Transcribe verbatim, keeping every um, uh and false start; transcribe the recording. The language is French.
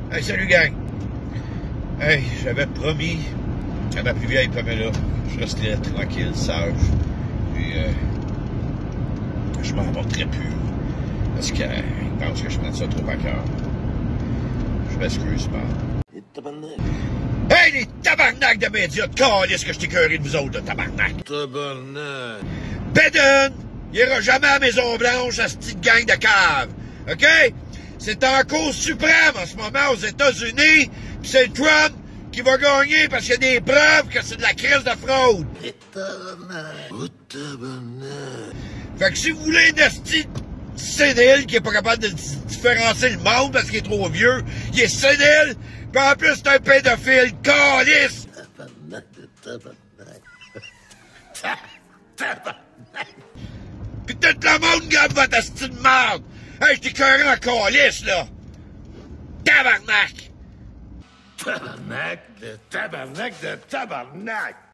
Hey, salut gang! Hey, j'avais promis à ma plus vieille Pamela, je resterais tranquille, sage, puis euh, je m'en montrerais plus, parce qu'elle pense que je prends ça trop à cœur. Je m'excuse, man. Hey, les tabarnak de médias, de câlisse que je t'ai cœuré de vous autres, de tabarnak! Tabarnak! Biden, il ira jamais à Maison Blanche à cette petite gang de caves, OK? C'est en cause suprême en ce moment aux États-Unis, pis c'est Trump qui va gagner parce qu'il y a des preuves que c'est de la crise de fraude. Et tabarnak! Oh tabarnak! Fait que si vous voulez un esti sénile qui est pas capable de différencier le monde parce qu'il est trop vieux, il est sénile, pis en plus c'est un pédophile, câlisse! Tabarnak de tabarnak! Tabarnak! Pis tout le monde garde votre esti de merde! Hey, j't'ai cœuré en câlisse, là! Tabarnak! Tabarnak de tabarnak de tabarnak!